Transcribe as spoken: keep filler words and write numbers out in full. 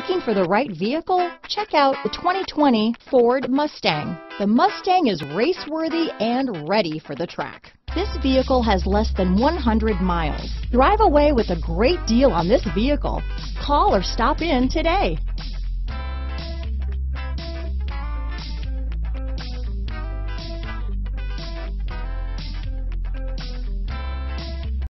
Looking for the right vehicle? Check out the twenty twenty Ford Mustang. The Mustang is race-worthy and ready for the track. This vehicle has less than one hundred miles. Drive away with a great deal on this vehicle. Call or stop in today.